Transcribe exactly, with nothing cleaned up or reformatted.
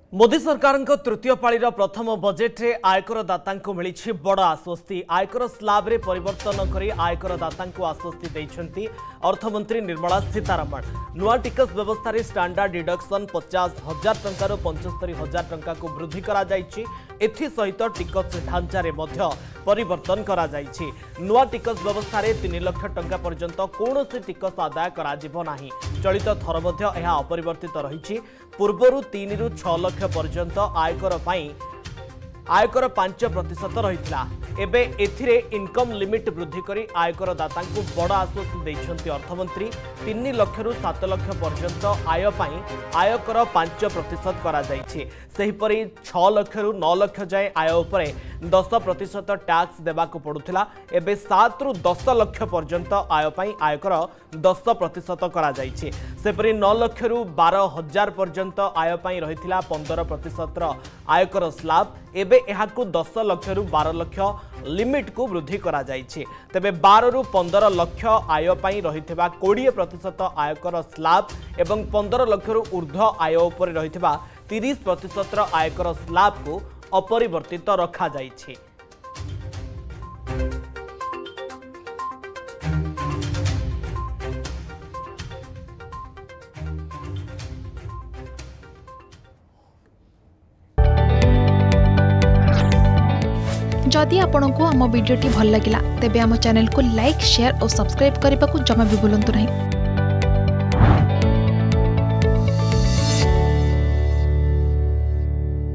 मोदी सरकार तृतीय पाळीर प्रथम बजेट रे आयकर दाता मिली बड़ आश्वस्ति। आयकर स्लाब रे परिवर्तन करी आयकर दाता आश्वस्ति देइछंती अर्थमंत्री निर्मला सीतारमण। नुआ टिकस व्यवस्था रे स्टैंडर्ड डिडक्शन पचास हजार टंकार पचहत्तर हजार टंका को वृद्धि करा जाइछि। एथि सहित टिकस ढांचा रे मध्य परिवर्तन करा जाइछि। नुआ टिकस व्यवस्था रे तीन लाख टंका पर्यंत कोनोसी टिकस आदाय करा जिवो नाही। चलित थर मध्य एहा अपरिवर्तित रहिछि। पूर्वरु तीन रु छह लाख पर्यंत आयकर पाई आयकर पांच प्रतिशत रही। एबे एथिरे इनकम लिमिट वृद्धि करी आयकर दाता को बड़ आश्वस्ति देइछंती अर्थमंत्री। तीन लाख रु सात लाख पर्यंत आय पाई आयकर पांच प्रतिशत करा जाइछि। सेहिपरि छह लाख रु नौ लाख जाए आय उपरे दस प्रतिशत टैक्स देबाक पड़ुथिला। एबे सात रु दस लाख पर्यंत आय पाई आयकर दस प्रतिशत करा जाइछि। सेपरि नौ लाख रु बारह हजार पर्यंत आय पाई रहिथिला पंद्रह प्रतिशत आयकर स्लाब। एबे एहाकु दस लाख रु बारह लाख लिमिट को वृद्धि करा जाइछि। तेबे बारह रु पंद्रह लाख आय पाई रहिथिबा बीस प्रतिशत आयकर स्लाब एवं पंद्रह लाख रु ऊर्ध्व आय उपर रहिथिबा तीस प्रतिशत आयकर स्लाब को अपरिवर्तित रखा जाइछि। जदि आपंक आम भिडी भल लगा तेब आम चैनल को लाइक शेयर और सब्सक्राइब करने को जमा भी भूलु नहीं।